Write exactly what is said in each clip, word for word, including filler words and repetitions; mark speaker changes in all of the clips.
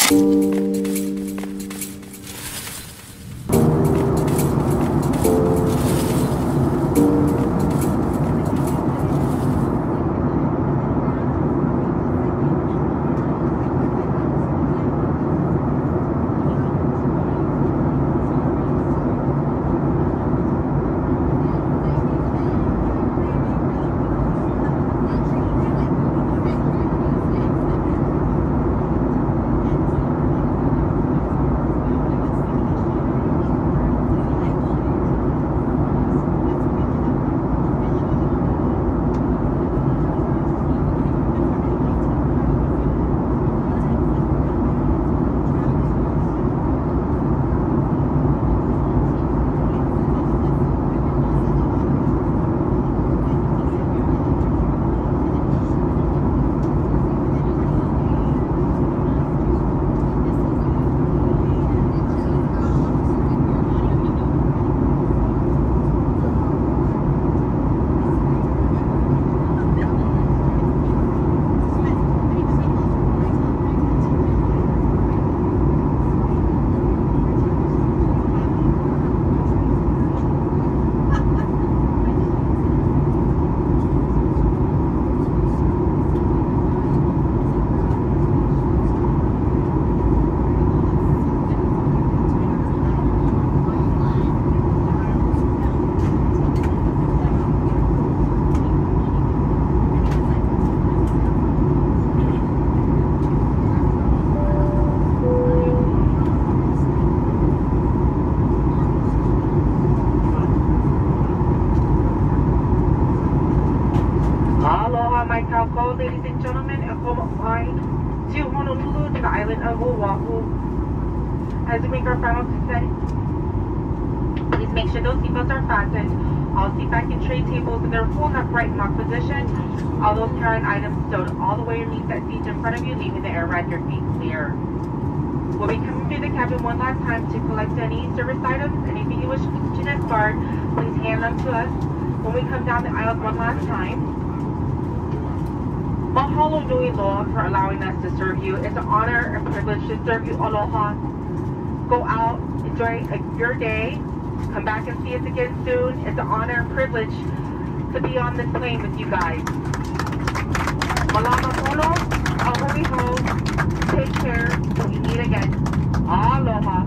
Speaker 1: ladies and gentlemen, and Upwind to Honolulu to the island of Oahu. As we make our final descent, please make sure those seatbelts are fastened. All seat back and tray tables in their full upright lock position. All those carrying items stowed all the way underneath that seat in front of you, leaving the airride your feet clear. We'll be coming through the cabin one last time to collect any service items. Anything you wish to discard, please hand them to us when we come down the aisles one last time. Mahalo nui loa for allowing us to serve you. It's an honor and privilege to serve you. Aloha. Go out, enjoy your day. Come back and see us again soon. It's an honor and privilege to be on this plane with you guys. Malama pono, ahui ho. Take care. Till we meet again. Aloha.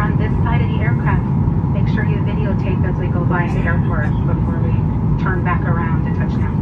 Speaker 1: on this side of the aircraft, make sure you videotape as we go by the airport before we turn back around to touchdown.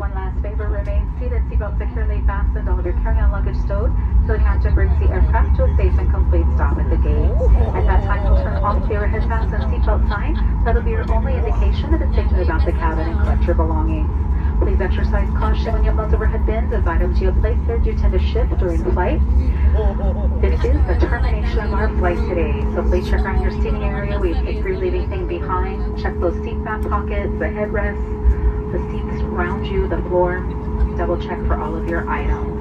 Speaker 2: one last favor, remain seated, seatbelt securely fastened, all of your carry-on luggage stowed, so the captain brings the aircraft to a safe and complete stop at the gate. At that time, you'll turn off the overhead fasten seatbelt sign. That'll be your only indication that it's safe to move out the cabin and collect your belongings. Please exercise caution when you have those overhead bins, as items you have placed there do tend to shift during flight. This is the termination of our flight today, so please check around your seating area. We take through leaving anything behind. Check those seat back pockets, the headrests, the seats around you, the floor. Double check for all of your items.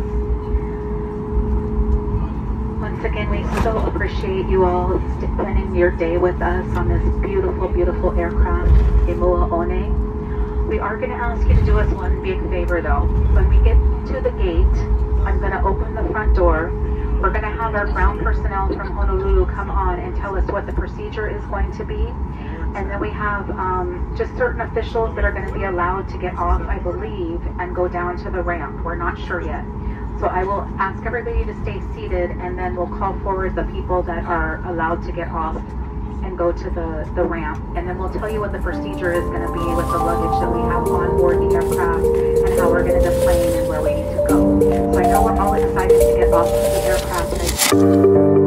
Speaker 2: Once again, we so appreciate you all spending your day with us on this beautiful, beautiful aircraft, Imua One. We are going to ask you to do us one big favor though. When we get to the gate, I'm going to open the front door. We're going to have our ground personnel from Honolulu come on and tell us what the procedure is going to be. And then we have um, just certain officials that are going to be allowed to get off, I believe, and go down to the ramp. We're not sure yet. So I will ask everybody to stay seated, and then we'll call forward the people that are allowed to get off and go to the, the ramp. And then we'll tell you what the procedure is going to be with the luggage that we have on board the aircraft and how we're going to deplane and where we need to go. So I know we're all excited to get off of the aircraft.